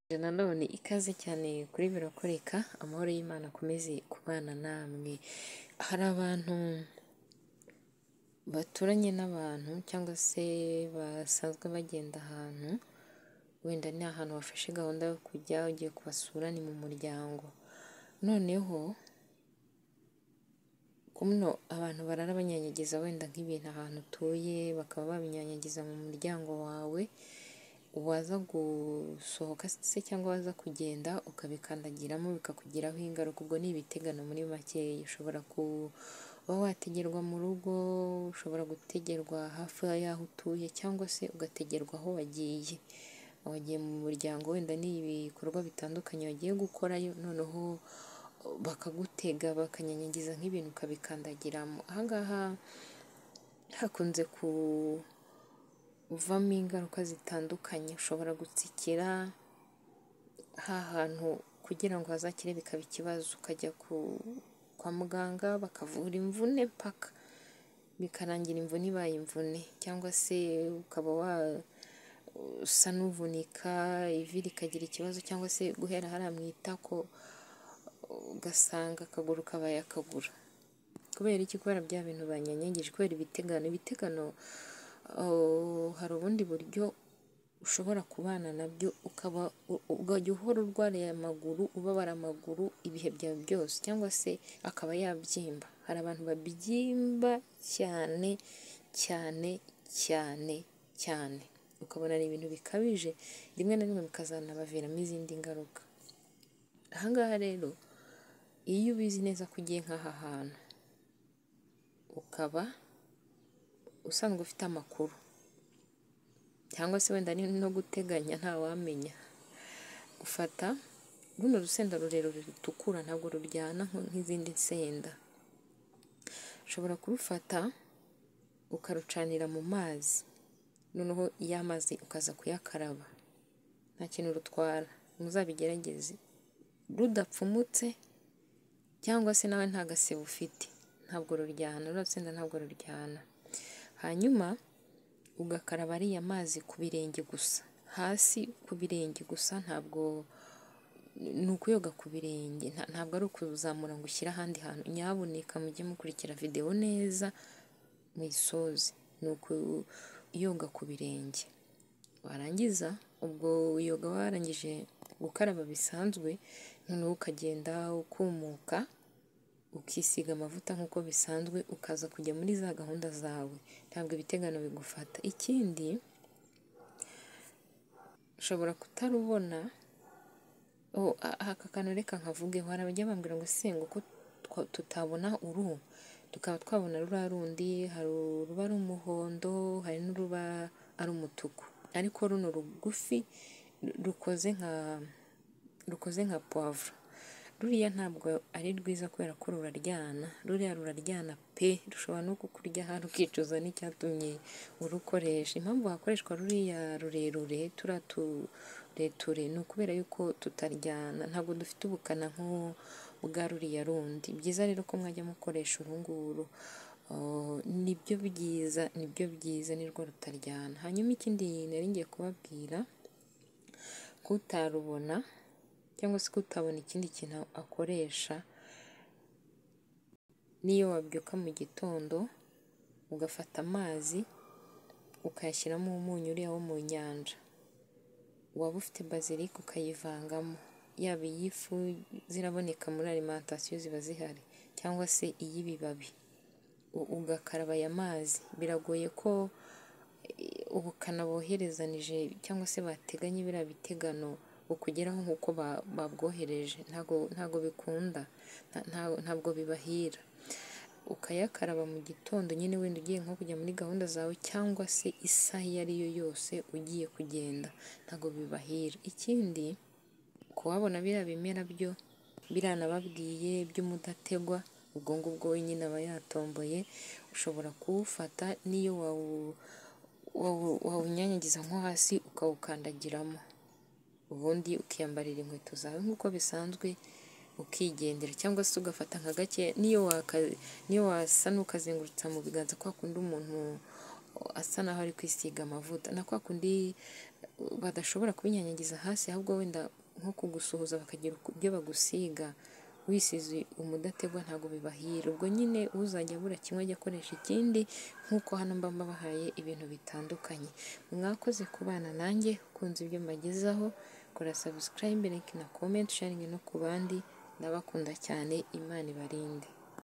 Nanone ikaze cyane kuri birakoreka, amahoro y'Imana akomeze kubana namwe. Hari abantu baturanye n'abantu cyangwa se basanzwe bagenda ahantu, wenda ni ahantu wafashe gahunda yo kujya ugiye kubasura, ni mu muryango. Noneho kuno abantu barara banyanyagiza wenda nk'ibintu ahantu utuye, bakaba babinyanyagiza mu muryango wawe, waza gusohoka se cyangwa waza kugenda ukabikandagiramo bikakugiraho ingaruka. Ubwo ni ibitegano muri makeya. Ushobora kuba wategerwa mu rugo, ushobora gutegerwa hafi y'aho utuye, cyangwa se ugategerwa aho wagiye mu muryango, wenda ni ibikorwa bitandukanye wagiye gukorayo, noneho bakagutega bakanyanyagiza nk'ibintu ukabikandagiramo. Ahangaha hakunze kuvamo ingaruka zitandukanye. Ushobora gutsikira hantu kugira ngo hazakire bikaba ikibazo, ukajya kwa muganga bakavura imvune mpaka bikarangira imvune ibaye imvune, cyangwa se ukaba wasa n'uvunika, ivi rikagira ikibazo, cyangwa se guhera hariya mu itako ugasanga akaguru kabaye akaguru. Kubera iki? Kubera bya bintu banyanyagije, kubera ibitegano. Hari ubundi buryo ushobora kubana nabyo, ukajya uhora urwariye amaguru, ubabara amaguru ibihe byawe byose, cyangwa se akaba yabyimba. Hari abantu babyimba cyane cyane cyane cyane, ukabona ni ibintu bikabije, rimwe na rimwe bikazanabaviramo izindi ngaruka. Ahangaha rero, iyo ubizi neza ko ugiye nk'aha hantu, ukaba usanzwe ufite amakuru, cyangwa se wenda ni no guteganya ntawamenya, ufata runo rusenda rurerure rutukura, ntabwo ruryana nk'izindi nsenda. Ushobora kurufata ukarucanira mu mazi, noneho ya mazi ukaza kuyakaraba, nta kintu rutwara. Muzabigerageze rudapfumutse, cyangwa se nawe nta gasebe ufite, ntabwo ruryana. Runo rusenda ntabwo ruryana. Hanyuma ugakaraba ariya mazi ku birenge gusa, hasi ku birenge gusa, ntabwo ni ukuyoga ku birenge, ntabwo ari ukuzamura ngo ushyire ahandi hantu. Nyabuneka mujye mukurikira videwo neza muyisoze. Ni ukuyoga ku birenge. Warangiza ubwo wiyoga warangije gukaraba bisanzwe, noneho ukagenda ukumuka, ukisiga amavuta nk'uko bisanzwe, ukaza kujya muri za gahunda zawe, ntabwo ibitegano bigufata. Ikindi ushobora kutarubona, aka kantu reka nkavugeho. Hari abajya bambwira ngo se ngo ko tutabona uruhu, tukaba twabona ruriya rundi, hari uruba ari umuhondo, hari n'uruba ari umutuku, ariko runo rugufi rukoze nka poivre, ruriya ntabwo ari rwiza kubera ko ruraryana. Ruriya ruraryana pe, rushobora no kukurya hari ukicuza n'icyatumye urukoresha. Impamvu hakoreshwa ruriya rurerure, turiya tureture, ni ukubera yuko tutaryana, ntabwo dufite ubukana nk'ubwa ruriya rundi. Byiza rero ko mwajya mukoresha uru nguru, nibyo byiza nirwo rutaryana. Hanyuma ikindi nari ngiye kubabwira, kutarubona cyangwa se kutabona ikindi kintu akoresha, niyo wabyuka mu gitondo ugafata amazi ukayashyiramo umunyu uriya wo mu nyanja, waba ufite bazilike ukayivangamo, yaba iy'ifu ziraboneka muri alimentation ziba zihari, cyangwa se iy'ibibabi, ugakaraba aya mazi. Biragoye ko ubukana boherezanije cyangwa se bateganye biriya bitegano bukugeraho nk'uko babwohereje, ntabwo bikunda, ntabwo bibahira. Ukayakaraba mu gitondo nyine, wenda ugiye nko kujya muri gahunda zawe, cyangwa se isaha iyo ari yo yose ugiye kugenda, ntabwo bibahira. Ikindi kuhabona biriya bimera byo biranababwiye by'umudategwa, ubwo ngubwo wenyine aba yatomboye. Ushobora kuwufata n'iyo wawunyanyagiza nko hasi ukawukandagiramo, ubundi ukiyambarira inkweto zawe nk'uko bisanzwe ukigendera, cyangwa se ugafata nka gake, niyo wasa n'ukazengurutsa mu biganza, kwa kundi umuntu asa naho ari kwisiga amavuta, na kwa kundi badashobora kubinyanyagiza hasi, ahubwo wenda nko kugusuhuza bakagira ibyo bagusiga, wisize umudategwa ntabwo bibahira. Ubwo nyine uzajya abura kimwe ajya akoresha ikindi, nk'uko hano mba mbahaye ibintu bitandukanye. Mwakoze kubana nanjye, ukunze ibyo mbagezaho, kora subscribe, like na comment, sharing no ku bandi. Ndabakunda cyane, Imana ibarinde.